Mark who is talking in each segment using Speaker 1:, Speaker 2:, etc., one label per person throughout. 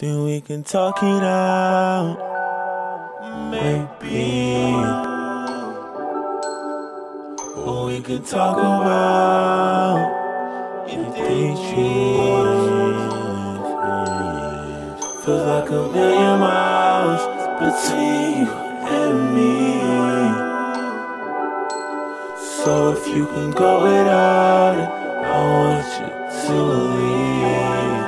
Speaker 1: Then we can talk it out, maybe. Or we can talk about if they change. Feels like a million miles between you and me. So if you can go without it, I want you to leave.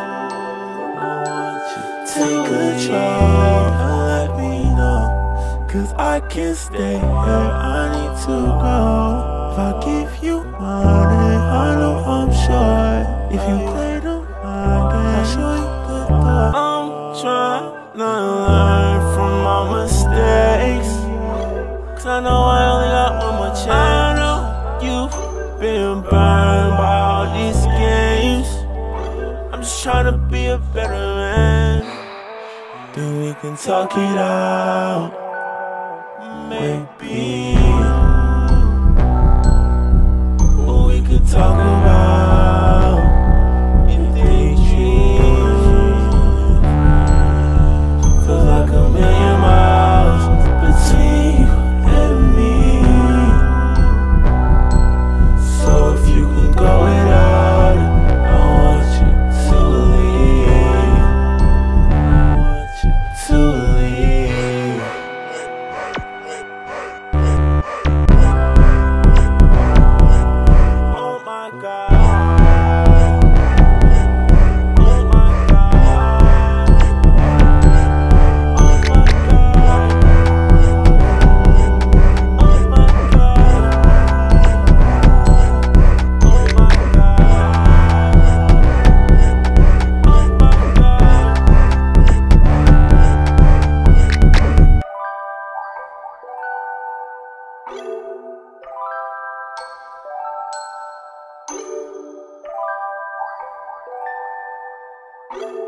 Speaker 1: Take control and let me know, 'cause I can't stay here, I need to go. If I give you money, I know I'm sure. If you play the mind game, I'll show you the door. I'm trying to learn from my mistakes, 'cause I know I only got one more chance. I know you've been burned by all these games. I'm just trying to be a better man. Then we can talk it out, maybe. Or we could talk about if they change. Feels like a million miles between you and me. So if you can go without it, I want you to leave. To leave. Oh my God. Oh my God. Oh my God. Oh my God. Oh my God. Oh my God.